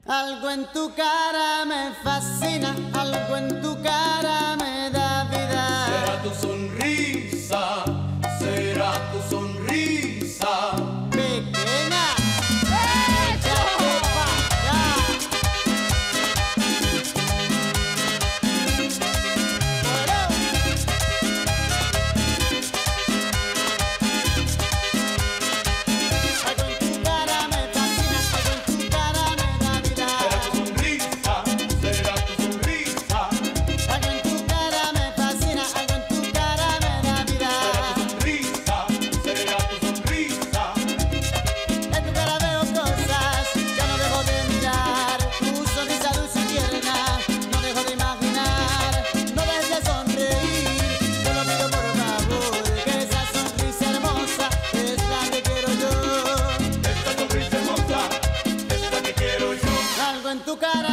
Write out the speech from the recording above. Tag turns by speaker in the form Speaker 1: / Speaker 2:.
Speaker 1: Algo en tu cara me fascina, algo en tu cara me da vida.
Speaker 2: Será tu sonrisa, será tu sonrisa.
Speaker 1: Pequeña, échate pa' allá. Bueno. Algo en tu cara me fascina, algo en tu cara me da vida.
Speaker 2: Será tu sonrisa, será tu sonrisa.
Speaker 1: Algo en tu cara me fascina, algo en tu cara me da vida.
Speaker 2: Será tu sonrisa, será tu sonrisa.
Speaker 1: En tu cara veo cosas, ya no dejo de mirar. Tu sonrisa dulce y tierna, no dejo de imaginar. No dejes de sonreír, te lo pido por favor. Que esa sonrisa hermosa es la que quiero yo.
Speaker 2: Esta sonrisa hermosa es la que quiero yo.
Speaker 1: Algo en tu cara